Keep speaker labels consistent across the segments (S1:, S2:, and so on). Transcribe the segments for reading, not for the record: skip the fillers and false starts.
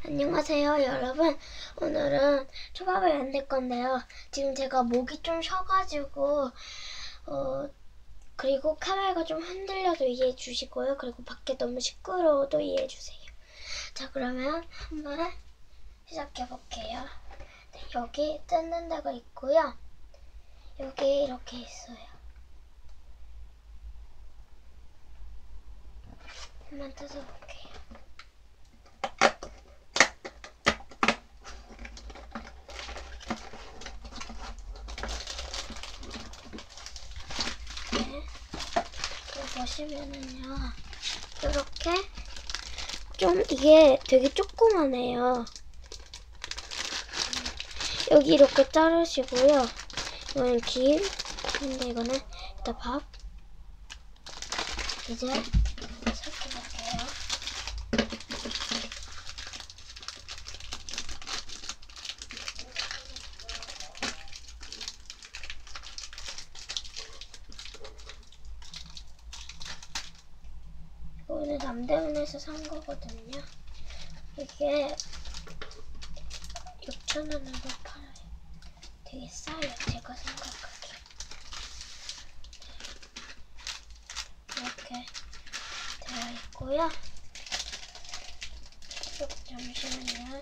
S1: 안녕하세요 여러분. 오늘은 초밥을 만들 건데요. 지금 제가 목이 좀 쉬어가지고 그리고 카메라가 좀 흔들려도 이해해 주시고요. 그리고 밖에 너무 시끄러워도 이해해 주세요. 자, 그러면 한번 시작해 볼게요. 네, 여기 뜯는 데가 있고요. 여기 이렇게 있어요. 한번 뜯어볼게요. 보시면은요, 이렇게 좀 이게 되게 조그만해요. 여기 이렇게 자르시고요. 이거는 김, 근데 이거는 일단 밥. 이제 섞어볼게요. 오늘 남대문에서 산 거거든요. 이게 6,000원으로 팔아요. 되게 싸요, 제가 생각하기에. 이렇게 되어 있고요. 잠시만요.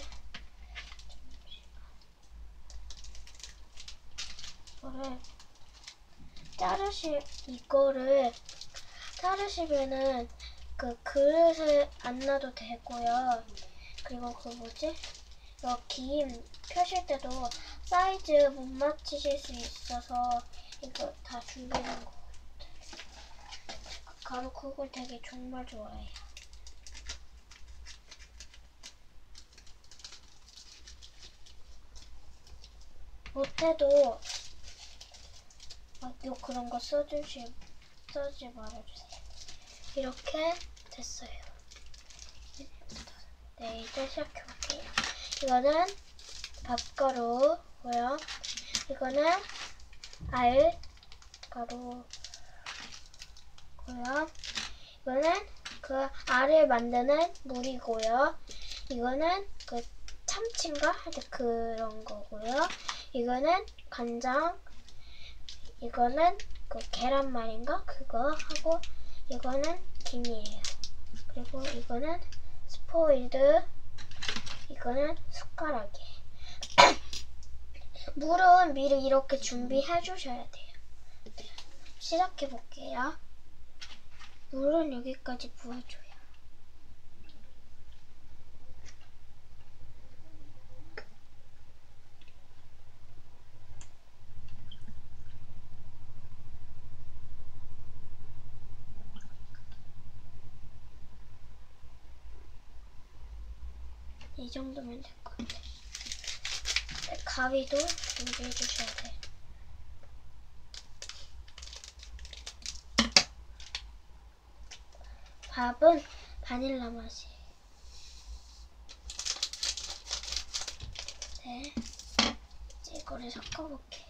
S1: 이거를 자르시면은 그 그릇을 안 놔도 되고요. 그리고 그 뭐지? 이거 김 펴실 때도 사이즈 못 맞추실 수 있어서 이거 다 준비한 거 같아요. 가루국을 되게 정말 좋아해요. 못해도 요 그런 거 쓰지 말아주세요. 이렇게 됐어요. 네, 이제 시작해볼게요. 이거는 밥가루고요. 이거는 알가루고요. 이거는 그 알을 만드는 물이고요. 이거는 그 참치인가? 하여튼 그런 거고요. 이거는 간장. 이거는 그 계란말인가? 그거 하고 이거는 김이에요. 그리고 이거는 스포일드. 이거는 숟가락이에요. 물은 미리 이렇게 준비해 주셔야 돼요. 시작해 볼게요. 물은 여기까지 부어줘요. 이 정도면 될 것 같아요. 네, 가위도 준비해 주셔야 돼요. 밥은 바닐라 맛이에요. 네, 이제 이거를 섞어볼게요.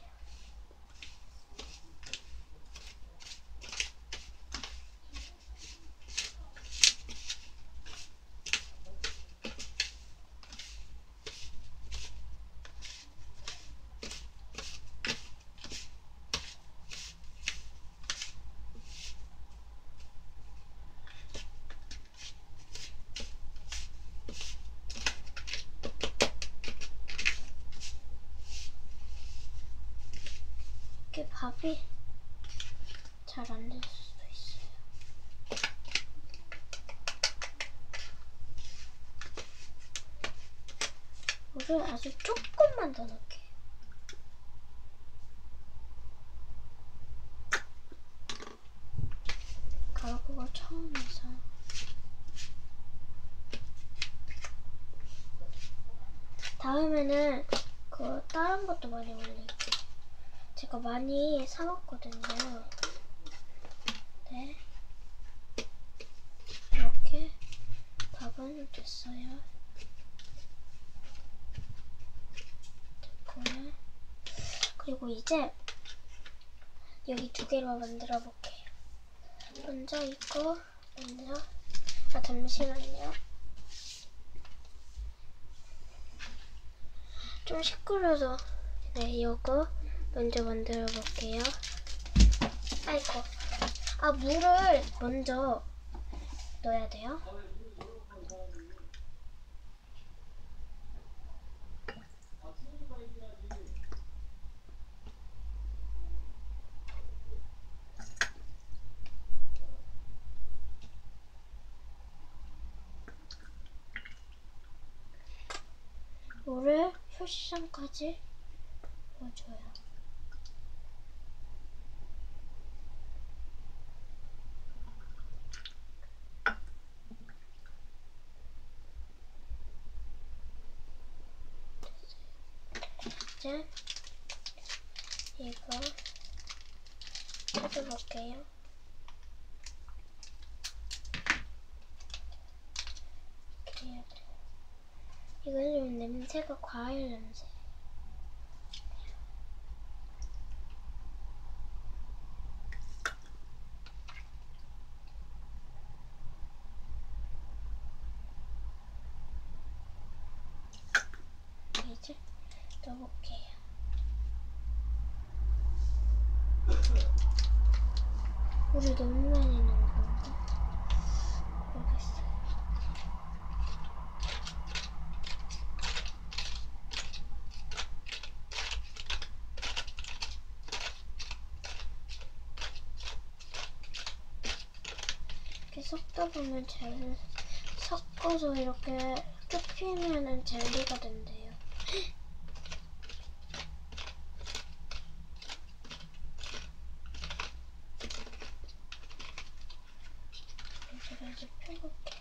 S1: 이렇게 밥이 잘 안 될 수도 있어요. 물을 아주 조금만 더 넣을게요. 가루국을 처음 해서 다음에는 그 다른 것도 많이 올릴게요. 제가 많이 사먹거든요. 네, 이렇게 밥은 됐어요. 됐고요. 그리고 이제 여기 두 개로 만들어 볼게요. 먼저 이거 잠시만요. 좀 시끄러워서 네, 이거 먼저 만들어 볼게요. 아이고. 아, 물을 먼저 넣어야 돼요. 물을 표시점까지 넣어줘요. 이제 이거 뜯어볼게요. 이건 좀 냄새가 과일 냄새. 이제 넣어볼게요. 물을 너무 많이 넣은 건가? 모르겠어요. 이렇게 섞다 보면 잘 섞어서 이렇게 쭉 피면은 젤리가 된대요. 제가 이제 펴볼게요.